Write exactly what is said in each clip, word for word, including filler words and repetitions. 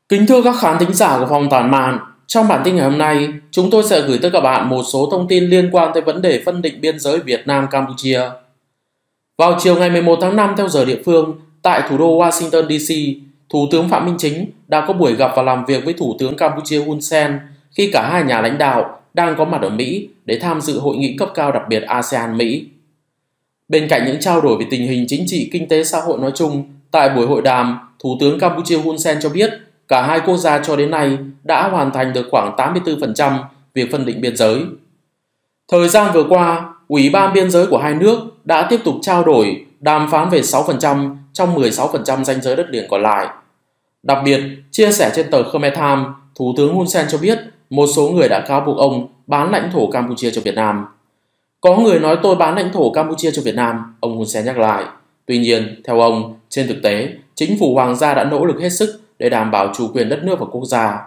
Kính thưa các khán thính giả của Phòng Tản Mạn, trong bản tin ngày hôm nay, chúng tôi sẽ gửi tới các bạn một số thông tin liên quan tới vấn đề phân định biên giới Việt Nam-Campuchia. Vào chiều ngày mười một tháng năm theo giờ địa phương, tại thủ đô Washington đê xê, Thủ tướng Phạm Minh Chính đã có buổi gặp và làm việc với Thủ tướng Campuchia Hun Sen khi cả hai nhà lãnh đạo đang có mặt ở Mỹ để tham dự hội nghị cấp cao đặc biệt a sê an-Mỹ. Bên cạnh những trao đổi về tình hình chính trị, kinh tế, xã hội nói chung, tại buổi hội đàm, Thủ tướng Campuchia Hun Sen cho biết cả hai quốc gia cho đến nay đã hoàn thành được khoảng tám mươi tư phần trăm việc phân định biên giới. Thời gian vừa qua, Ủy ban biên giới của hai nước đã tiếp tục trao đổi, đàm phán về sáu phần trăm trong mười sáu phần trăm ranh giới đất liền còn lại. Đặc biệt, chia sẻ trên tờ Khmer Times, Thủ tướng Hun Sen cho biết một số người đã cáo buộc ông bán lãnh thổ Campuchia cho Việt Nam. Có người nói tôi bán lãnh thổ Campuchia cho Việt Nam, ông Hun Sen nhắc lại. Tuy nhiên, theo ông, trên thực tế, chính phủ Hoàng gia đã nỗ lực hết sức để đảm bảo chủ quyền đất nước và quốc gia.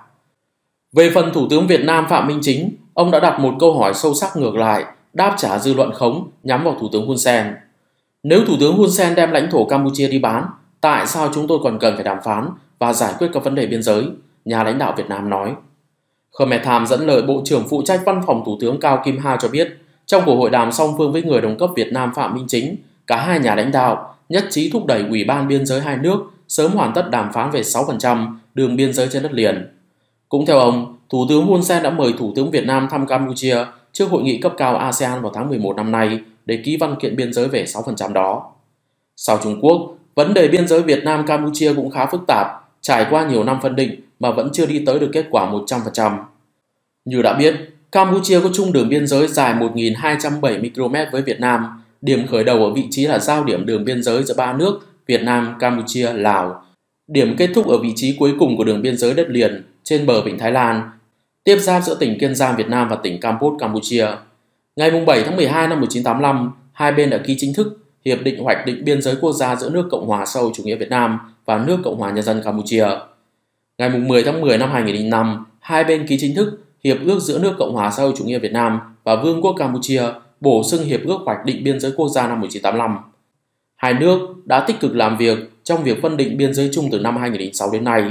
Về phần Thủ tướng Việt Nam Phạm Minh Chính, ông đã đặt một câu hỏi sâu sắc ngược lại, đáp trả dư luận khống nhắm vào Thủ tướng Hun Sen. Nếu Thủ tướng Hun Sen đem lãnh thổ Campuchia đi bán, tại sao chúng tôi còn cần phải đàm phán và giải quyết các vấn đề biên giới? Nhà lãnh đạo Việt Nam nói. Khmer Times dẫn lời Bộ trưởng phụ trách Văn phòng Thủ tướng Cao Kim Ha cho biết, trong cuộc hội đàm song phương với người đồng cấp Việt Nam Phạm Minh Chính, cả hai nhà lãnh đạo nhất trí thúc đẩy Ủy ban biên giới hai nước sớm hoàn tất đàm phán về sáu phần trăm đường biên giới trên đất liền. Cũng theo ông, Thủ tướng Hun Sen đã mời Thủ tướng Việt Nam thăm Campuchia trước hội nghị cấp cao a sê an vào tháng mười một năm nay để ký văn kiện biên giới về sáu phần trăm đó. Sau Trung Quốc, vấn đề biên giới Việt Nam-Campuchia cũng khá phức tạp, trải qua nhiều năm phân định mà vẫn chưa đi tới được kết quả một trăm phần trăm. Như đã biết, Campuchia có chung đường biên giới dài một nghìn hai trăm bảy mươi ki lô mét với Việt Nam, điểm khởi đầu ở vị trí là giao điểm đường biên giới giữa ba nước Việt Nam, Campuchia, Lào. Điểm kết thúc ở vị trí cuối cùng của đường biên giới đất liền trên bờ vịnh Thái Lan, tiếp giáp giữa tỉnh Kiên Giang Việt Nam và tỉnh Kampot Campuchia. Ngày bảy tháng mười hai năm một nghìn chín trăm tám mươi lăm, hai bên đã ký chính thức Hiệp định hoạch định biên giới quốc gia giữa nước Cộng hòa xã hội chủ nghĩa Việt Nam và nước Cộng hòa Nhân dân Campuchia. Ngày mười tháng mười năm hai nghìn không trăm lẻ năm, hai bên ký chính thức Hiệp ước giữa nước Cộng hòa xã hội chủ nghĩa Việt Nam và Vương quốc Campuchia, bổ sung Hiệp ước hoạch định biên giới quốc gia năm một nghìn chín trăm tám mươi lăm. Hai nước đã tích cực làm việc trong việc phân định biên giới chung từ năm hai nghìn không trăm lẻ sáu đến nay.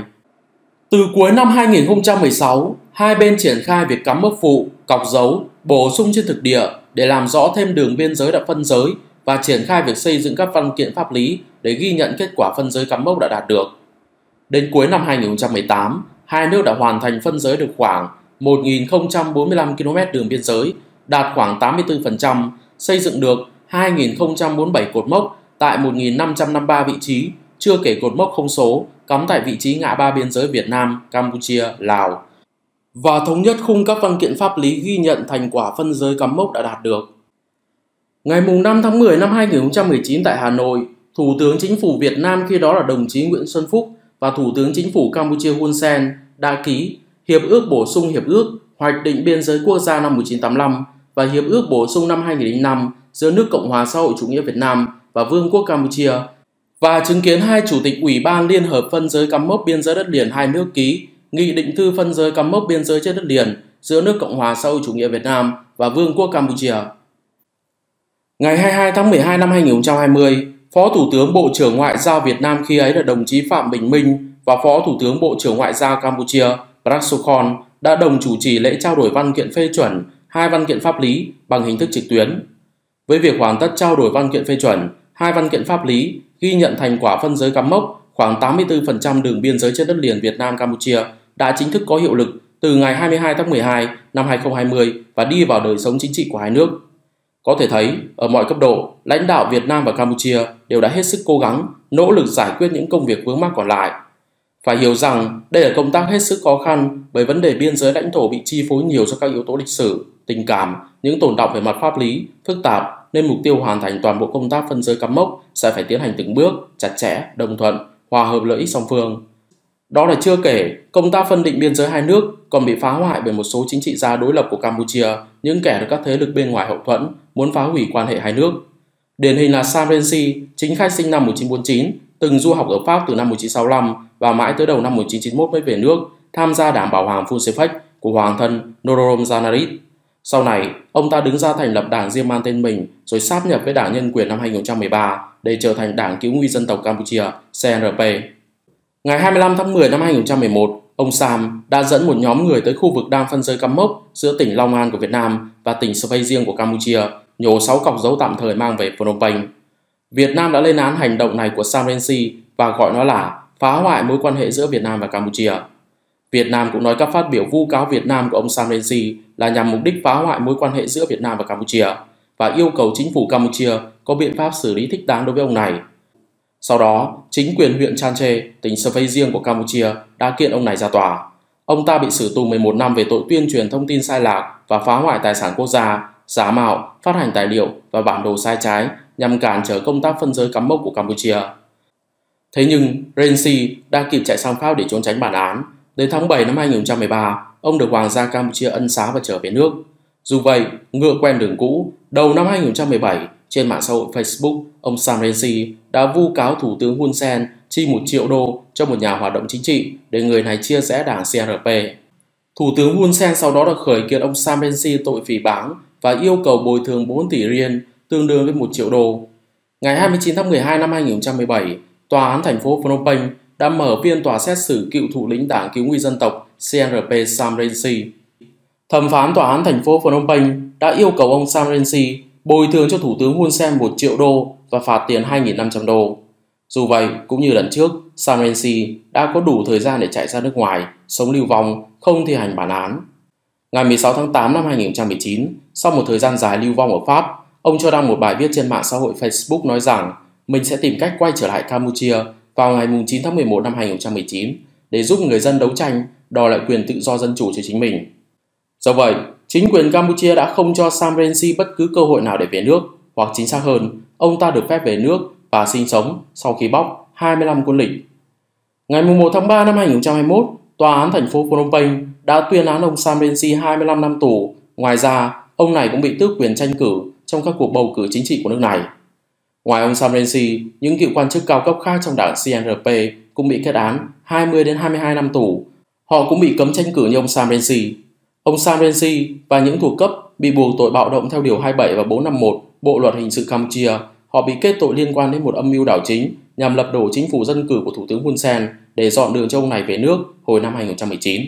Từ cuối năm hai nghìn không trăm mười sáu, hai bên triển khai việc cắm mốc phụ, cọc dấu, bổ sung trên thực địa để làm rõ thêm đường biên giới đã phân giới và triển khai việc xây dựng các văn kiện pháp lý để ghi nhận kết quả phân giới cắm mốc đã đạt được. Đến cuối năm hai nghìn không trăm mười tám, hai nước đã hoàn thành phân giới được khoảng một nghìn không trăm bốn mươi lăm ki lô mét đường biên giới, đạt khoảng tám mươi tư phần trăm, xây dựng được hai nghìn không trăm bốn mươi bảy cột mốc tại một nghìn năm trăm năm mươi ba vị trí, chưa kể cột mốc không số cắm tại vị trí ngã ba biên giới Việt Nam, Campuchia, Lào, và thống nhất khung các văn kiện pháp lý ghi nhận thành quả phân giới cắm mốc đã đạt được. Ngày năm tháng mười năm hai nghìn không trăm mười chín tại Hà Nội, Thủ tướng Chính phủ Việt Nam khi đó là đồng chí Nguyễn Xuân Phúc và Thủ tướng Chính phủ Campuchia Hun Sen đã ký Hiệp ước bổ sung Hiệp ước hoạch định biên giới quốc gia năm một nghìn chín trăm tám mươi lăm và Hiệp ước bổ sung năm hai nghìn không trăm lẻ năm giữa nước Cộng hòa xã hội chủ nghĩa Việt Nam và Vương quốc Campuchia, và chứng kiến hai chủ tịch Ủy ban Liên hợp phân giới cắm mốc biên giới đất liền hai nước ký Nghị định thư phân giới cắm mốc biên giới trên đất liền giữa nước Cộng hòa xã hội chủ nghĩa Việt Nam và Vương quốc Campuchia. Ngày hai mươi hai tháng mười hai năm hai nghìn không trăm hai mươi, Phó Thủ tướng Bộ trưởng Ngoại giao Việt Nam khi ấy là đồng chí Phạm Bình Minh và Phó Thủ tướng Bộ trưởng Ngoại giao Campuchia Prak Sokhonn đã đồng chủ trì lễ trao đổi văn kiện phê chuẩn hai văn kiện pháp lý bằng hình thức trực tuyến. Với việc hoàn tất trao đổi văn kiện phê chuẩn hai văn kiện pháp lý ghi nhận thành quả phân giới cắm mốc khoảng tám mươi tư phần trăm đường biên giới trên đất liền Việt Nam Campuchia đã chính thức có hiệu lực từ ngày hai mươi hai tháng mười hai năm hai nghìn không trăm hai mươi và đi vào đời sống chính trị của hai nước. Có thể thấy, ở mọi cấp độ, lãnh đạo Việt Nam và Campuchia đều đã hết sức cố gắng, nỗ lực giải quyết những công việc vướng mắc còn lại. Phải hiểu rằng đây là công tác hết sức khó khăn bởi vấn đề biên giới lãnh thổ bị chi phối nhiều do các yếu tố lịch sử, tình cảm, những tồn đọng về mặt pháp lý, phức tạp, nên mục tiêu hoàn thành toàn bộ công tác phân giới cắm mốc sẽ phải tiến hành từng bước, chặt chẽ, đồng thuận, hòa hợp lợi ích song phương. Đó là chưa kể, công tác phân định biên giới hai nước còn bị phá hoại bởi một số chính trị gia đối lập của Campuchia, những kẻ được các thế lực bên ngoài hậu thuẫn, muốn phá hủy quan hệ hai nước. Điển hình là Sam Rainsy, chính khách sinh năm một nghìn chín trăm bốn mươi chín, từng du học ở Pháp từ năm một nghìn chín trăm sáu mươi lăm và mãi tới đầu năm một nghìn chín trăm chín mươi mốt mới về nước, tham gia đảng Bảo Hoàng Phuncephek của Hoàng thân Norodom Sihanouk. Sau này, ông ta đứng ra thành lập đảng riêng mang tên mình rồi sáp nhập với Đảng Nhân quyền năm hai nghìn không trăm mười ba để trở thành Đảng Cứu nguy dân tộc Campuchia C N R P. Ngày hai mươi lăm tháng mười năm hai nghìn không trăm mười một, ông Sam đã dẫn một nhóm người tới khu vực đang phân giới cắm mốc giữa tỉnh Long An của Việt Nam và tỉnh Svay Rieng của Campuchia, nhổ sáu cọc dấu tạm thời mang về Phnom Penh. Việt Nam đã lên án hành động này của Sam Rainsy và gọi nó là phá hoại mối quan hệ giữa Việt Nam và Campuchia. Việt Nam cũng nói các phát biểu vu cáo Việt Nam của ông Sam Rainsy là nhằm mục đích phá hoại mối quan hệ giữa Việt Nam và Campuchia và yêu cầu chính phủ Campuchia có biện pháp xử lý thích đáng đối với ông này. Sau đó, chính quyền huyện Chanche, tỉnh Svay Rieng của Campuchia đã kiện ông này ra tòa. Ông ta bị xử tù mười một năm về tội tuyên truyền thông tin sai lạc và phá hoại tài sản quốc gia, giả mạo, phát hành tài liệu và bản đồ sai trái nhằm cản trở công tác phân giới cắm mốc của Campuchia. Thế nhưng, Rainsy đã kịp chạy sang Pháp để trốn tránh bản án. Đến tháng bảy năm hai nghìn không trăm mười ba, ông được Hoàng gia Campuchia ân xá và trở về nước. Dù vậy, ngựa quen đường cũ, đầu năm hai nghìn không trăm mười bảy, trên mạng xã hội Facebook, ông Sam Rainsy đã vu cáo Thủ tướng Hun Sen chi một triệu đô cho một nhà hoạt động chính trị để người này chia rẽ đảng xê rờ pê. Thủ tướng Hun Sen sau đó đã khởi kiện ông Sam Rainsy tội phỉ báng và yêu cầu bồi thường bốn tỷ rieng, tương đương với một triệu đô. Ngày hai mươi chín tháng mười hai năm hai nghìn không trăm mười bảy, Tòa án thành phố Phnom Penh đã mở phiên tòa xét xử cựu thủ lĩnh Đảng Cứu nguy dân tộc xê rờ pê Sam Rainsy. Thẩm phán tòa án thành phố Phnom Penh đã yêu cầu ông Sam Rainsy bồi thường cho Thủ tướng Hun Sen một triệu đô và phạt tiền hai nghìn năm trăm đô. Dù vậy, cũng như lần trước, Sam Rainsy đã có đủ thời gian để chạy ra nước ngoài, sống lưu vong, không thi hành bản án. Ngày mười sáu tháng tám năm hai nghìn không trăm mười chín, sau một thời gian dài lưu vong ở Pháp, ông cho đăng một bài viết trên mạng xã hội Facebook nói rằng mình sẽ tìm cách quay trở lại Campuchia vào ngày chín tháng mười một năm hai nghìn không trăm mười chín để giúp người dân đấu tranh, đòi lại quyền tự do dân chủ cho chính mình. Do vậy, chính quyền Campuchia đã không cho Sam Rainsy bất cứ cơ hội nào để về nước, hoặc chính xác hơn, ông ta được phép về nước và sinh sống sau khi bóc hai mươi lăm quân lịch. Ngày mùng một tháng ba năm hai nghìn không trăm hai mươi mốt, Tòa án thành phố Phnom Penh đã tuyên án ông Sam Rainsy hai mươi lăm năm tù. Ngoài ra, ông này cũng bị tước quyền tranh cử trong các cuộc bầu cử chính trị của nước này. Ngoài ông Sam Rainsy, những cựu quan chức cao cấp khác trong đảng xê rờ pê cũng bị kết án hai mươi đến hai mươi hai năm tù. Họ cũng bị cấm tranh cử như ông Sam Rainsy. Ông Sam Rainsy và những thuộc cấp bị buộc tội bạo động theo điều hai mươi bảy và bốn trăm năm mươi mốt Bộ luật hình sự Campuchia. Họ bị kết tội liên quan đến một âm mưu đảo chính nhằm lật đổ chính phủ dân cử của Thủ tướng Hun Sen để dọn đường cho ông này về nước hồi năm hai nghìn không trăm mười chín.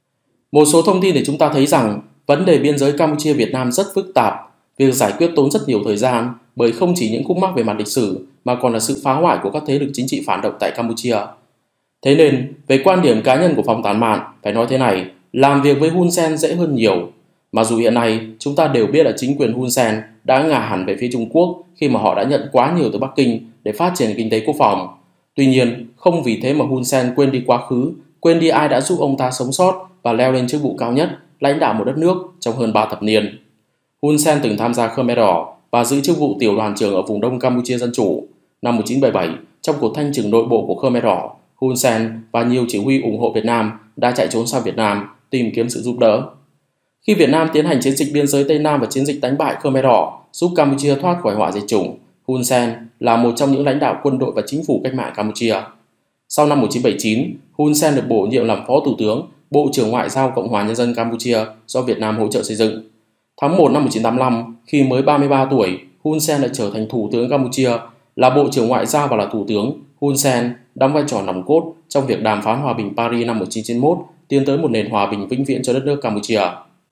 Một số thông tin để chúng ta thấy rằng vấn đề biên giới Campuchia-Việt Nam rất phức tạp. Việc giải quyết tốn rất nhiều thời gian bởi không chỉ những khúc mắc về mặt lịch sử mà còn là sự phá hoại của các thế lực chính trị phản động tại Campuchia. Thế nên, về quan điểm cá nhân của phòng tán mạng, phải nói thế này, làm việc với Hun Sen dễ hơn nhiều. Mặc dù hiện nay, chúng ta đều biết là chính quyền Hun Sen đã ngả hẳn về phía Trung Quốc khi mà họ đã nhận quá nhiều từ Bắc Kinh để phát triển kinh tế quốc phòng. Tuy nhiên, không vì thế mà Hun Sen quên đi quá khứ, quên đi ai đã giúp ông ta sống sót và leo lên chức vụ cao nhất, lãnh đạo một đất nước trong hơn ba thập niên. Hun Sen từng tham gia Khmer Đỏ và giữ chức vụ tiểu đoàn trưởng ở vùng Đông Campuchia Dân Chủ. Năm một nghìn chín trăm bảy mươi bảy, trong cuộc thanh trừng nội bộ của Khmer Đỏ, Hun Sen và nhiều chỉ huy ủng hộ Việt Nam đã chạy trốn sang Việt Nam tìm kiếm sự giúp đỡ. Khi Việt Nam tiến hành chiến dịch biên giới Tây Nam và chiến dịch đánh bại Khmer Đỏ giúp Campuchia thoát khỏi họa diệt chủng, Hun Sen là một trong những lãnh đạo quân đội và chính phủ cách mạng Campuchia. Sau năm một nghìn chín trăm bảy mươi chín, Hun Sen được bổ nhiệm làm Phó Thủ tướng, Bộ trưởng Ngoại giao Cộng hòa Nhân dân Campuchia do Việt Nam hỗ trợ xây dựng. Tháng một năm một nghìn chín trăm tám mươi lăm, khi mới ba mươi ba tuổi, Hun Sen đã trở thành Thủ tướng Campuchia. Là Bộ trưởng Ngoại giao và là Thủ tướng, Hun Sen đóng vai trò nòng cốt trong việc đàm phán hòa bình Paris năm một nghìn chín trăm chín mươi mốt, tiến tới một nền hòa bình vĩnh viễn cho đất nước Campuchia.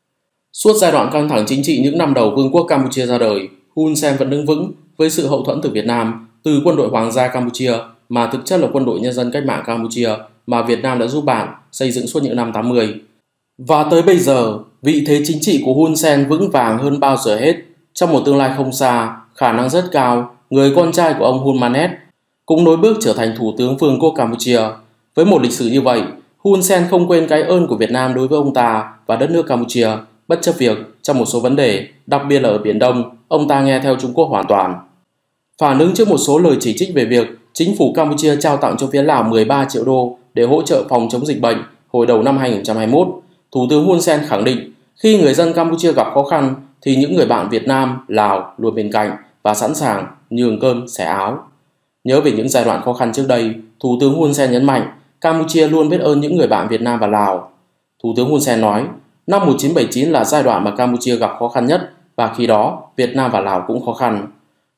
Suốt giai đoạn căng thẳng chính trị những năm đầu Vương quốc Campuchia ra đời, Hun Sen vẫn đứng vững với sự hậu thuẫn từ Việt Nam, từ quân đội Hoàng gia Campuchia mà thực chất là quân đội nhân dân cách mạng Campuchia mà Việt Nam đã giúp bạn xây dựng suốt những năm tám mươi. Và tới bây giờ, vị thế chính trị của Hun Sen vững vàng hơn bao giờ hết. Trong một tương lai không xa, khả năng rất cao, người con trai của ông Hun Manet cũng nối bước trở thành Thủ tướng Vương quốc Campuchia. Với một lịch sử như vậy, Hun Sen không quên cái ơn của Việt Nam đối với ông ta và đất nước Campuchia, bất chấp việc trong một số vấn đề, đặc biệt là ở Biển Đông, ông ta nghe theo Trung Quốc hoàn toàn. Phản ứng trước một số lời chỉ trích về việc chính phủ Campuchia trao tặng cho phía Lào mười ba triệu đô để hỗ trợ phòng chống dịch bệnh hồi đầu năm hai nghìn không trăm hai mươi mốt, Thủ tướng Hun Sen khẳng định khi người dân Campuchia gặp khó khăn thì những người bạn Việt Nam, Lào luôn bên cạnh và sẵn sàng nhường cơm xẻ áo. Nhớ về những giai đoạn khó khăn trước đây, Thủ tướng Hun Sen nhấn mạnh Campuchia luôn biết ơn những người bạn Việt Nam và Lào. Thủ tướng Hun Sen nói, năm một nghìn chín trăm bảy mươi chín là giai đoạn mà Campuchia gặp khó khăn nhất và khi đó Việt Nam và Lào cũng khó khăn.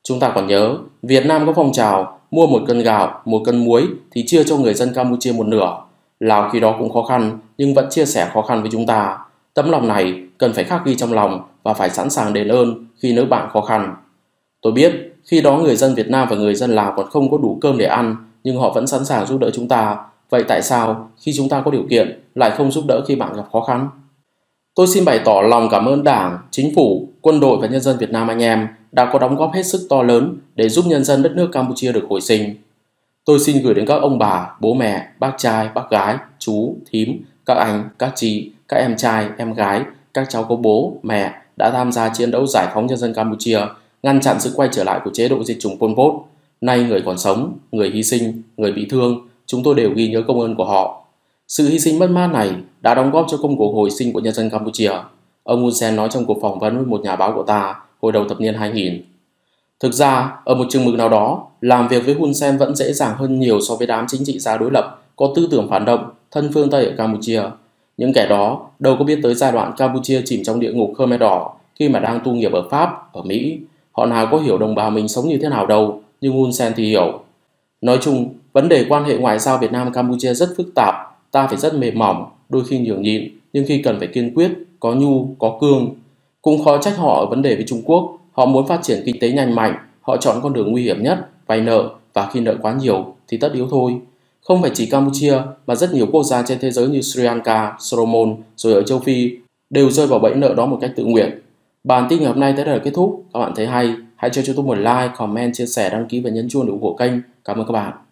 Chúng ta còn nhớ, Việt Nam có phong trào mua một cân gạo, một cân muối thì chia cho người dân Campuchia một nửa. Lào khi đó cũng khó khăn nhưng vẫn chia sẻ khó khăn với chúng ta. Tấm lòng này cần phải khắc ghi trong lòng và phải sẵn sàng đền ơn khi nước bạn khó khăn. Tôi biết khi đó người dân Việt Nam và người dân Lào còn không có đủ cơm để ăn nhưng họ vẫn sẵn sàng giúp đỡ chúng ta. Vậy tại sao khi chúng ta có điều kiện lại không giúp đỡ khi bạn gặp khó khăn? Tôi xin bày tỏ lòng cảm ơn Đảng, Chính phủ, quân đội và nhân dân Việt Nam anh em đã có đóng góp hết sức to lớn để giúp nhân dân đất nước Campuchia được hồi sinh. Tôi xin gửi đến các ông bà, bố mẹ, bác trai, bác gái, chú, thím, các anh, các chị, các em trai, em gái, các cháu có bố, mẹ đã tham gia chiến đấu giải phóng nhân dân Campuchia, ngăn chặn sự quay trở lại của chế độ diệt chủng Pol Pot. Nay người còn sống, người hy sinh, người bị thương, chúng tôi đều ghi nhớ công ơn của họ. Sự hy sinh mất mát này đã đóng góp cho công cuộc hồi sinh của nhân dân Campuchia, ông Hun Sen nói trong cuộc phỏng vấn với một nhà báo của ta hồi đầu thập niên hai nghìn. Thực ra, ở một chừng mực nào đó, làm việc với Hun Sen vẫn dễ dàng hơn nhiều so với đám chính trị gia đối lập có tư tưởng phản động, thân phương Tây ở Campuchia. Những kẻ đó đâu có biết tới giai đoạn Campuchia chìm trong địa ngục Khmer Đỏ khi mà đang tu nghiệp ở Pháp, ở Mỹ. Họ nào có hiểu đồng bào mình sống như thế nào đâu, nhưng Hun Sen thì hiểu. Nói chung, vấn đề quan hệ ngoại giao Việt Nam-Campuchia rất phức tạp, ta phải rất mềm mỏng, đôi khi nhường nhịn, nhưng khi cần phải kiên quyết, có nhu, có cương. Cũng khó trách họ ở vấn đề với Trung Quốc, họ muốn phát triển kinh tế nhanh mạnh, họ chọn con đường nguy hiểm nhất, vay nợ, và khi nợ quá nhiều thì tất yếu thôi. Không phải chỉ Campuchia mà rất nhiều quốc gia trên thế giới như Sri Lanka, Solomon, rồi ở châu Phi đều rơi vào bẫy nợ đó một cách tự nguyện. Bản tin ngày hôm nay tới đây là kết thúc. Các bạn thấy hay, hãy cho chúng tôi một like, comment, chia sẻ, đăng ký và nhấn chuông để ủng hộ kênh. Cảm ơn các bạn.